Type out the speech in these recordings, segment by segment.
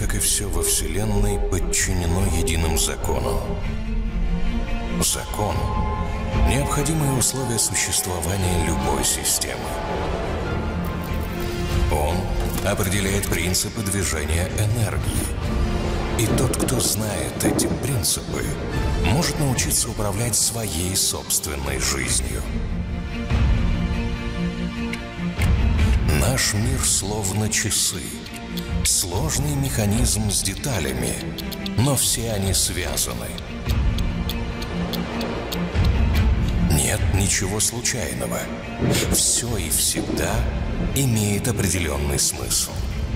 как и все во Вселенной, подчинено единым законам. Закон – необходимое условие существования любой системы. Он определяет принципы движения энергии. И тот, кто знает эти принципы, может научиться управлять своей собственной жизнью. Наш мир словно часы. Сложный механизм с деталями, но все они связаны. Нет ничего случайного. Все и всегда имеет определенный смысл.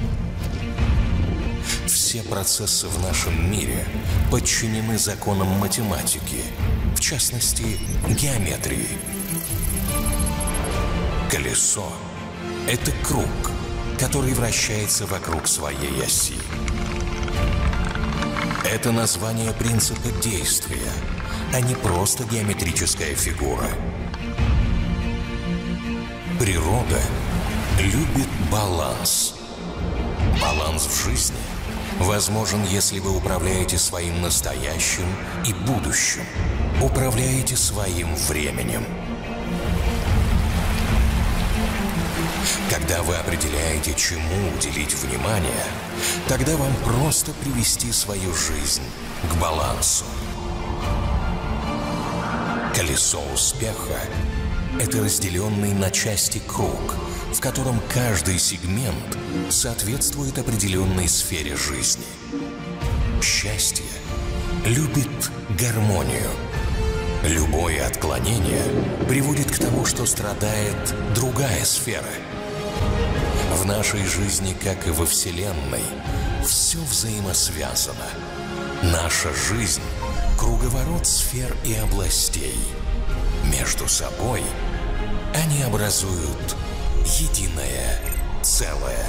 Все процессы в нашем мире подчинены законам математики, в частности, геометрии. Колесо – это круг, который вращается вокруг своей оси. Это название принципа действия, а не просто геометрическая фигура. Природа любит баланс. Баланс в жизни возможен, если вы управляете своим настоящим и будущим, управляете своим временем. Когда вы определяете, чему уделить внимание, тогда вам просто привести свою жизнь к балансу. Колесо успеха – это разделенный на части круг, в котором каждый сегмент соответствует определенной сфере жизни. Счастье любит гармонию. Любое отклонение приводит к тому, что страдает другая сфера. В нашей жизни, как и во Вселенной, все взаимосвязано. Наша жизнь – круговорот сфер и областей. Между собой они образуют единое целое.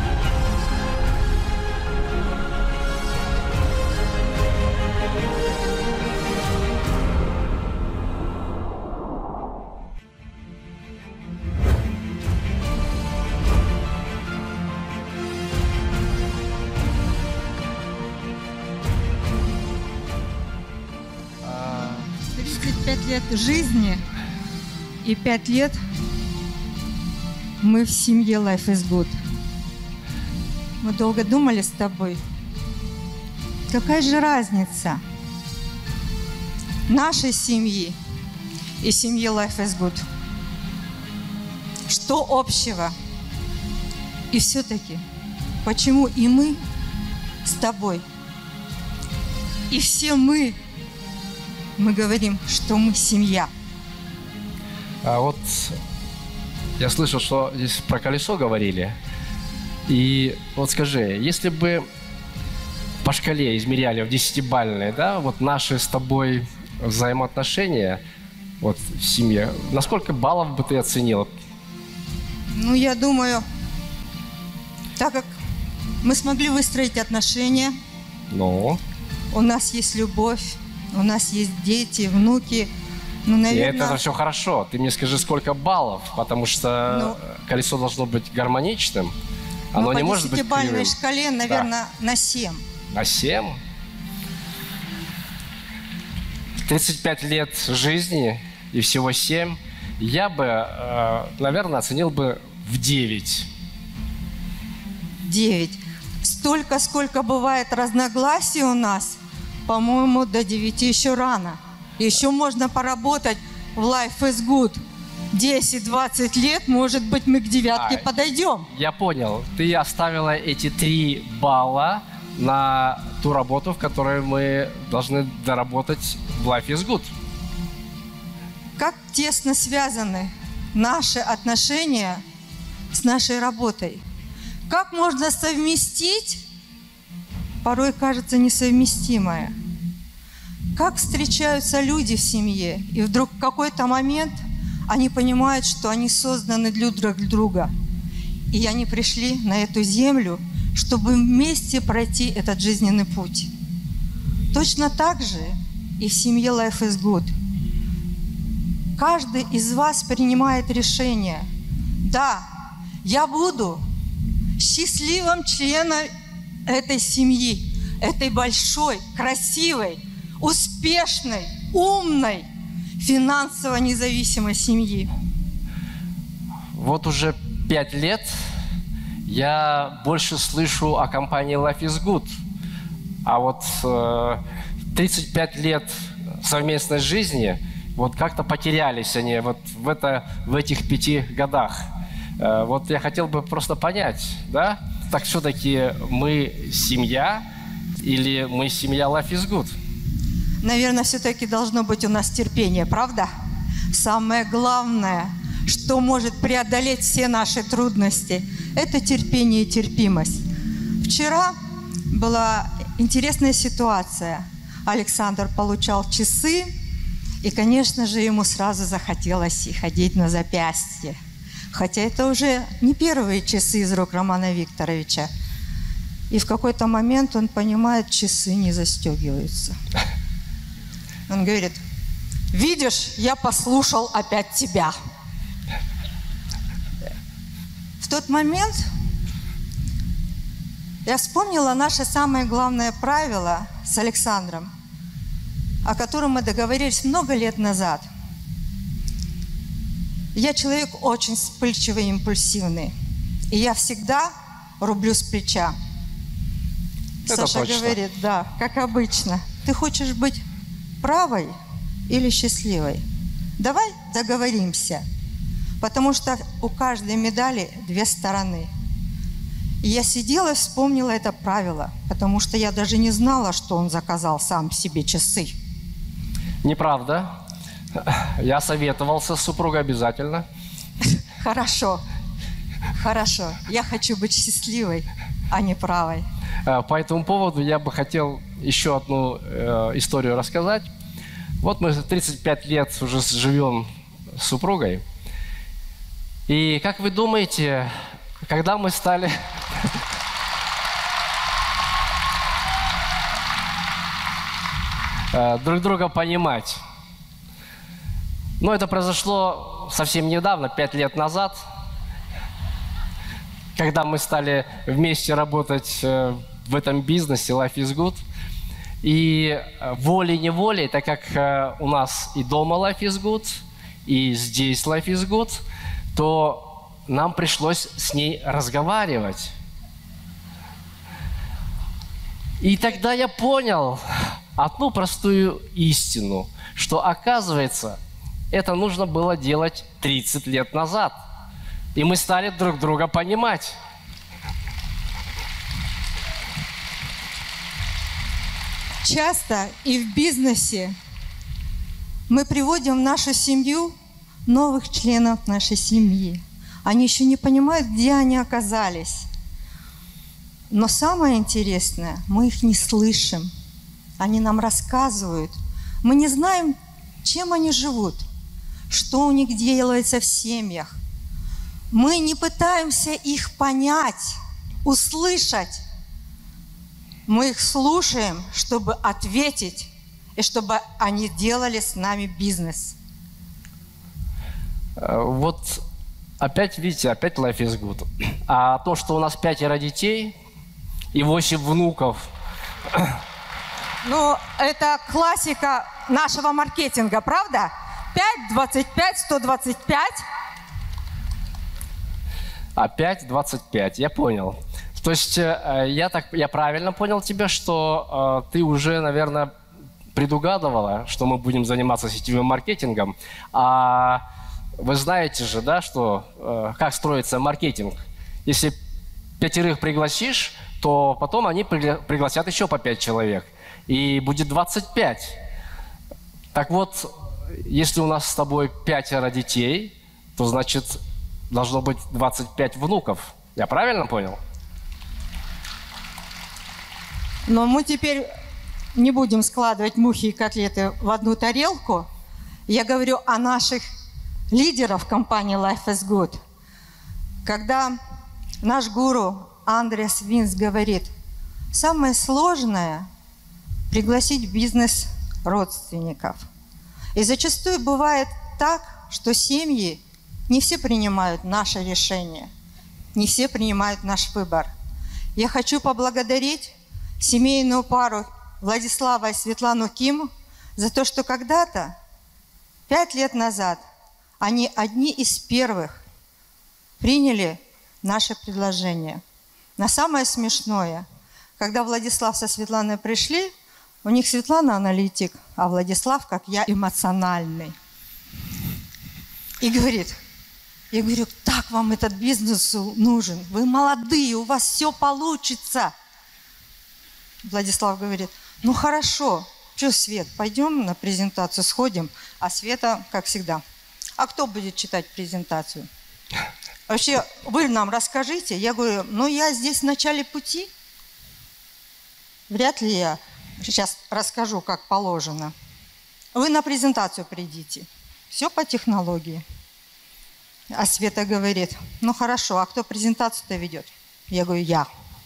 Лет жизни и 5 лет мы в семье Life is Good. Мы долго думали с тобой, какая же разница нашей семьи и семьи Life is Good? Что общего? И все-таки, почему и мы с тобой, и все мы говорим, что мы семья. А вот я слышал, что здесь про колесо говорили. И вот скажи, если бы по шкале измеряли в 10-бальные, да, вот наши с тобой взаимоотношения вот в семье, на сколько баллов бы ты оценила? Ну, я думаю, так как мы смогли выстроить отношения, Ну? У нас есть любовь, у нас есть дети, внуки. Ну, наверное... И это все хорошо. Ты мне скажи, сколько баллов, потому что колесо должно быть гармоничным. Оно не может быть кривым. По 10-бальной шкале, наверное, на 7. На 7? 35 лет жизни и всего 7. Я бы, наверное, оценил бы в 9. 9. Столько, сколько бывает разногласий у нас, по-моему, до 9 еще рано. Еще можно поработать в Life is Good. 10-20 лет, может быть, мы к 9 подойдем. Я понял. Ты оставила эти 3 балла на ту работу, в которой мы должны доработать в Life is Good. Как тесно связаны наши отношения с нашей работой. Как можно совместить, порой кажется несовместимое. Как встречаются люди в семье, и вдруг в какой-то момент они понимают, что они созданы друг для друга. И они пришли на эту землю, чтобы вместе пройти этот жизненный путь. Точно так же и в семье Life is Good. Каждый из вас принимает решение. Да, я буду счастливым членом этой семьи, этой большой, красивой, успешной, умной, финансово независимой семьи. Вот уже 5 лет я больше слышу о компании Life is Good. А вот 35 лет совместной жизни, вот как-то потерялись они вот в этих 5 годах. Вот я хотел бы просто понять, да? Так все-таки мы семья или мы семья Life is Good? Наверное, все-таки должно быть у нас терпение, правда? Самое главное, что может преодолеть все наши трудности, это терпение и терпимость. Вчера была интересная ситуация. Александр получал часы, и, конечно же, ему сразу захотелось их одеть на запястье. Хотя это уже не первые часы из рук Романа Викторовича. И в какой-то момент он понимает, часы не застегиваются. Он говорит: видишь, я послушал опять тебя. В тот момент я вспомнила наше самое главное правило с Александром, о котором мы договорились много лет назад. Я человек очень вспыльчивый и импульсивный, и я всегда рублю с плеча. Это Саша точно. говорит: да, как обычно, ты хочешь быть правой или счастливой? Давай договоримся, потому что у каждой медали 2 стороны. И я сидела и вспомнила это правило, потому что я даже не знала, что он заказал сам себе часы. Неправда. Я советовался с супругой обязательно. Хорошо, хорошо. Я хочу быть счастливой, а не правой. По этому поводу я бы хотел еще одну историю рассказать. Вот мы 35 лет уже живем с супругой. И как вы думаете, когда мы стали... друг друга понимать? Ну, это произошло совсем недавно, 5 лет назад, когда мы стали вместе работать в этом бизнесе Life is Good. И волей-неволей, так как у нас и дома Life is Good, и здесь Life is Good, то нам пришлось с ней разговаривать. И тогда я понял одну простую истину, что, оказывается, это нужно было делать 30 лет назад. И мы стали друг друга понимать. Часто и в бизнесе мы приводим в нашу семью новых членов нашей семьи. Они еще не понимают, где они оказались. Но самое интересное, мы их не слышим. Они нам рассказывают. Мы не знаем, чем они живут, что у них делается в семьях. Мы не пытаемся их понять, услышать. Мы их слушаем, чтобы ответить, и чтобы они делали с нами бизнес. Вот опять, видите, опять Life is Good. А то, что у нас 5 детей и 8 внуков. Ну, это классика нашего маркетинга, правда? 5, 25, 125. Опять 25, я понял. То есть я правильно понял тебя, что ты уже, наверное, предугадывала, что мы будем заниматься сетевым маркетингом. А вы знаете же, да, что как строится маркетинг. Если 5 пригласишь, то потом они пригласят еще по 5 человек. И будет 25. Так вот, если у нас с тобой 5 детей, то значит должно быть 25 внуков. Я правильно понял? Но мы теперь не будем складывать мухи и котлеты в одну тарелку. Я говорю о наших лидерах компании Life is Good. Когда наш гуру Андреас Винс говорит, самое сложное – пригласить в бизнес родственников. И зачастую бывает так, что семьи не все принимают наше решение, не все принимают наш выбор. Я хочу поблагодарить семейную пару Владислава и Светлану Ким за то, что когда-то, 5 лет назад, они одни из первых приняли наше предложение. Но самое смешное, когда Владислав со Светланой пришли, у них Светлана аналитик, а Владислав, как я, эмоциональный. И говорит, я говорю, так вам этот бизнес нужен, вы молодые, у вас все получится. Владислав говорит, ну хорошо, что, Свет, пойдем на презентацию, сходим, а Света, как всегда, а кто будет читать презентацию? Вообще, вы нам расскажите. Я говорю, ну я здесь в начале пути. Вряд ли я сейчас расскажу, как положено. Вы на презентацию придите. Все по технологии. А Света говорит, ну хорошо, а кто презентацию-то ведет? Я говорю, я.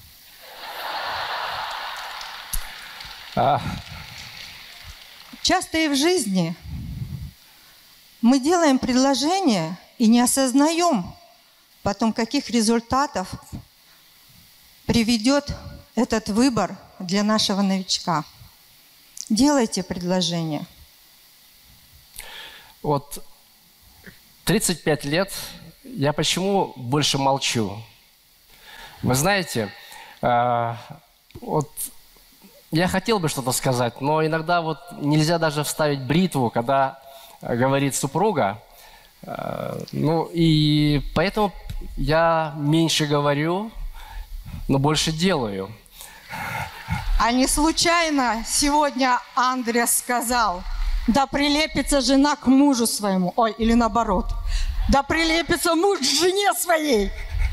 Часто и в жизни мы делаем предложение и не осознаем потом, каких результатов приведет этот выбор для нашего новичка. Делайте предложение. Вот 35 лет я почему больше молчу? Вы знаете, вот я хотел бы что-то сказать, но иногда вот нельзя даже вставить бритву, когда говорит супруга. Ну и поэтому я меньше говорю, но больше делаю. А не случайно сегодня Андрес сказал, да прилепится жена к мужу своему. Ой, или наоборот. Да прилепится муж к жене своей.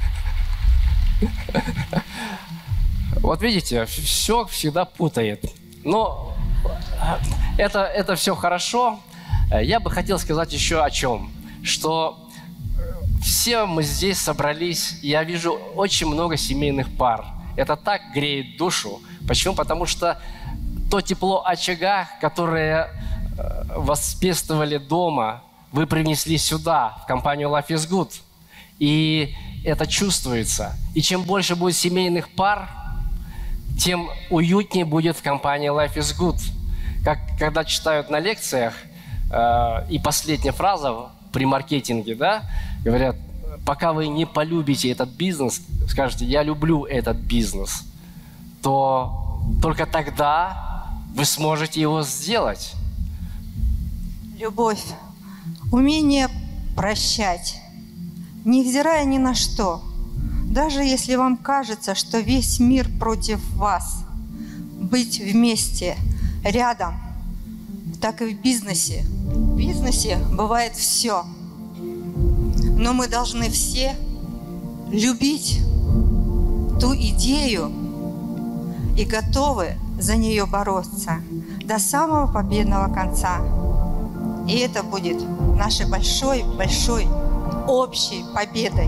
Вот видите, все всегда путает. Но это все хорошо. Я бы хотел сказать еще о чем. Что все мы здесь собрались, и я вижу очень много семейных пар. Это так греет душу. Почему? Потому что то тепло очага, которое воспитывали дома, вы принесли сюда, в компанию Life is Good. И это чувствуется. И чем больше будет семейных пар, тем уютнее будет в компании Life is Good. Как когда читают на лекциях, и последняя фраза при маркетинге, да, говорят, пока вы не полюбите этот бизнес, скажете, я люблю этот бизнес, то только тогда вы сможете его сделать. Любовь, умение прощать, невзирая ни на что. Даже если вам кажется, что весь мир против вас, быть вместе, рядом, так и в бизнесе. В бизнесе бывает все. Но мы должны все любить ту идею и готовы за нее бороться до самого победного конца. И это будет нашей большой общей победой.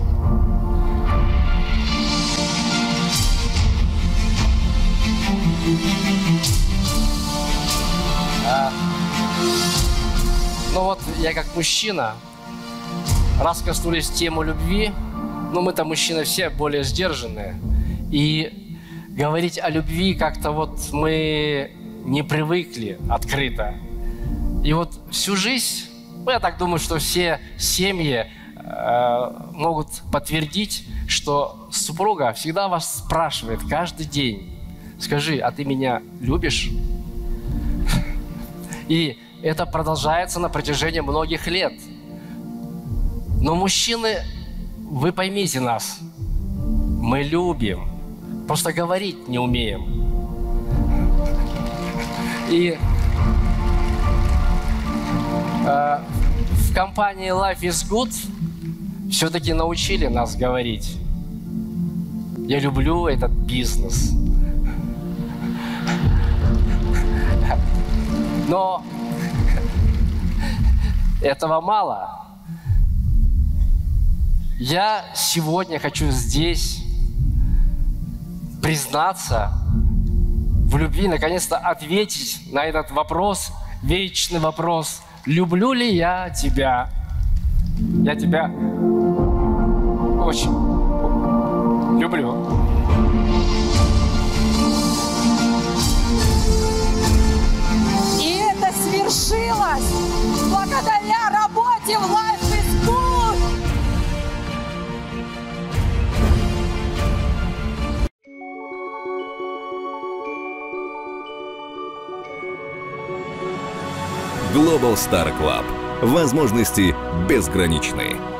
Ну вот я как мужчина, раз коснулись тему любви, но мы-то мужчины все более сдержанные. И говорить о любви как-то вот мы не привыкли открыто. И вот всю жизнь, я так думаю, что все семьи могут подтвердить, что супруга всегда вас спрашивает каждый день, скажи, а ты меня любишь? И это продолжается на протяжении многих лет. Но мужчины, вы поймите нас, мы любим, просто говорить не умеем. И в компании Life is Good все-таки научили нас говорить. Я люблю этот бизнес. Но этого мало. Я сегодня хочу здесь признаться в любви, наконец-то ответить на этот вопрос, вечный вопрос. Люблю ли я тебя? Я тебя очень люблю. И это свершилось благодаря работе в Life is Good. Global Star Club. Возможности безграничны.